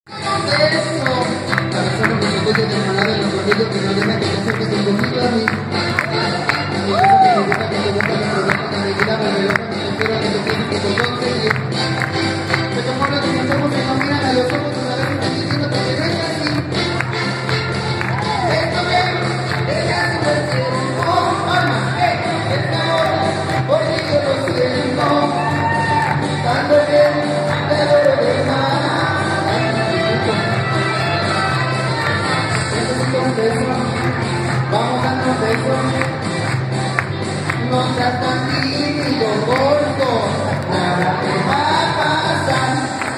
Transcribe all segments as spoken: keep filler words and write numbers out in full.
Vamos a darnos besos. No seas tan tímido, gordo. Nada te va a pasar.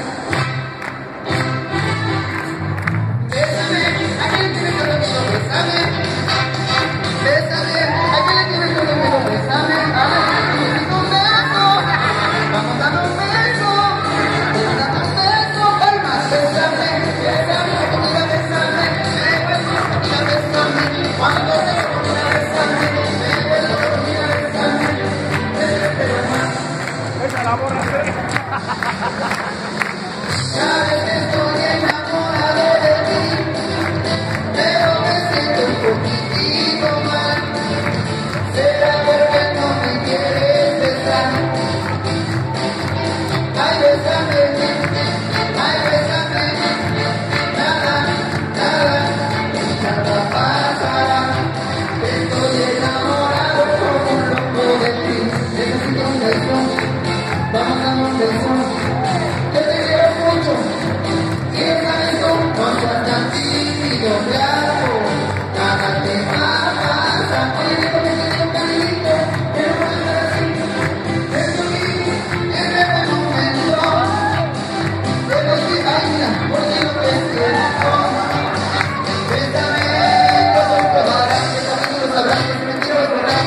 Bésame, ¿a quién le tienes todo miedo? Bésame. Bésame, ¿a quién le tienes todo miedo? Bésame. A ver, necesito un beso. Vamos a darnos un beso. Vamos a darnos un beso. Palmas, bésame. Bésame, conmigo bésame. Conmigo bésame. Cuando te conmigo bésame. La borra. Sabes que estoy enamorado de ti, pero me siento un poquitito mal. ¿Será porque no me quieres besar? Ay, bésame, ay, bésame. Nada, nada, nada pasará. Estoy enamorado como un loco de ti. Necesito un beso. Vamos a darnos un beso. Yo te quiero mucho. Y esa beso no seas tan tímido, claro. Nada te va a pasar. Oye, digo que tiene un caminito. Quiero pasar así. Esto aquí, en este momento. Pero sí, ay, mira, porque lo que siento. Bésame, todo lo probarás. Bésame, tú lo sabrás. Que si me quiero borrar.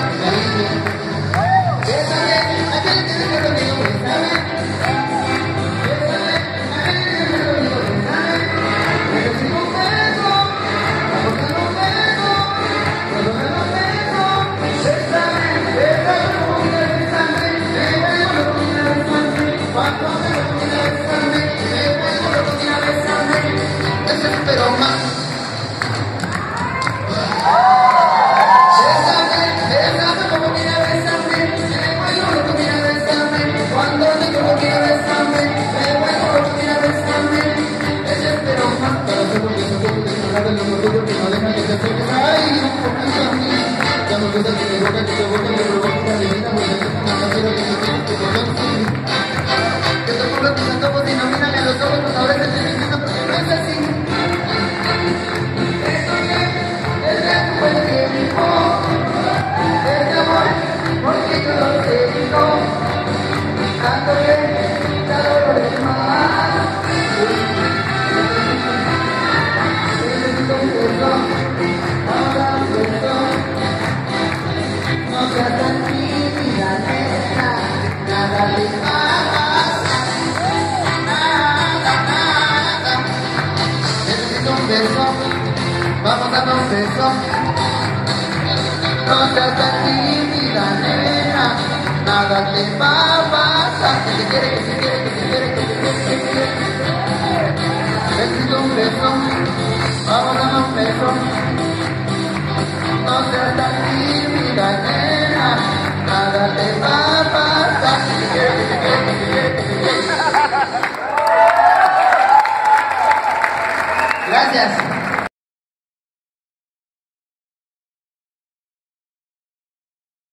Bésame, ¿a quién le tienes que conmigo? Bésame. Bésame, ¿a quién le tienes que conmigo? Bésame. Necesito un beso. Vamos a dar un beso. Vamos a dar un beso. Bésame, bésame, como quieras besarme. Me vuelvo loco, quieras besarme. Cuando me loco, quieras besarme. Me vuelvo loco, quieras besarme. Desespero más. Bésame, bésame, como quieras besarme. Me vuelvo loco, quieras besarme. Cuando me loco, quieras besarme. Me vuelvo loco, quieras besarme. Desespero más para hacer lo que se puede dejar del orgullo que no deja que te acerques. Ay, un poquito a mí. Ya no piensas que te boca, que te boca, que provoca una divina. Porque es una manera que te tienes que conocer. Que te pongas tus antojos y no miran a los ojos. No sabes el destino porque no es así. Estoy bien, desde hace el tiempo. Desde amor, porque yo lo siento. Tanto bien, cada lo demás. Necesito un beso, vamos a dar un beso. No seas tan tímida, nena, nada te va a pasar. Nada, nada. Necesito un beso, vamos a dar un beso. No seas tan tímida, nena, nada te va a pasar. Que te quiere, que te quiere, que te quiere, que te quiere, que te quiere. Necesito un beso, vamos a darnos un beso. No seas tan tímida, nena, nada te va a pasar. Que te quiere, que te quiere, que te quiere.